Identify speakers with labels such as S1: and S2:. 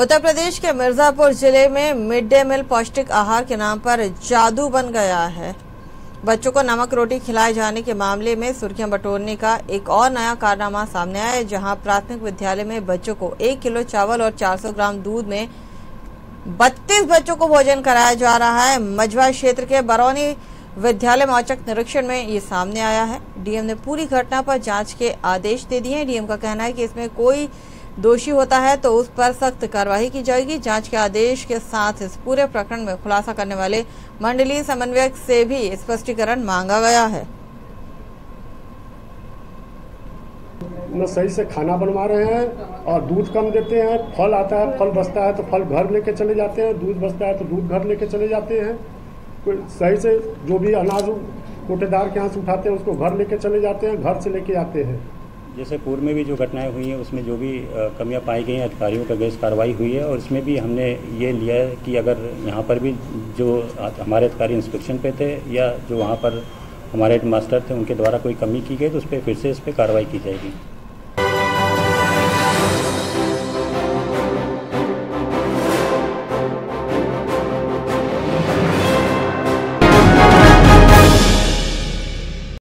S1: उत्तर प्रदेश के मिर्जापुर जिले में मिड डे मील पौष्टिक आहार के नाम पर जादू बन गया है। बच्चों को नमक रोटी खिलाए जाने के मामले में सुर्खियां बटोरने का एक और नया कारनामा सामने आया है, जहां प्राथमिक विद्यालय में बच्चों को 1 किलो चावल और 400 ग्राम दूध में 32 बच्चों को भोजन कराया जा रहा है। मझवा क्षेत्र के बरौनी विद्यालय में औचक निरीक्षण में ये सामने आया है। डीएम ने पूरी घटना पर जांच के आदेश दे दिए हैं। डीएम का कहना है कि इसमें कोई दोषी होता है तो उस पर सख्त कार्रवाई की जाएगी। जांच के आदेश के साथ इस पूरे प्रकरण में खुलासा करने वाले मंडलीय समन्वयक से भी स्पष्टीकरण मांगा गया है।
S2: न सही से खाना बनवा रहे हैं और दूध कम देते हैं। फल आता है, फल बचता है तो फल घर लेके चले जाते हैं, दूध बचता है तो दूध घर लेके चले जाते हैं। सही से जो भी अनाज कोटेदार के यहाँ से उठाते हैं उसको घर लेके चले जाते हैं, घर से लेके आते हैं।
S3: जैसे पूर्व में भी जो घटनाएं हुई हैं उसमें जो भी कमियां पाई गई हैं अधिकारियों का अगेंस्ट कार्रवाई हुई है, और इसमें भी हमने ये लिया है कि अगर यहाँ पर भी जो हमारे अधिकारी इंस्पेक्शन पे थे या जो वहाँ पर हमारे हेड मास्टर थे उनके द्वारा कोई कमी की गई तो उस पर फिर से इस पर कार्रवाई की जाएगी।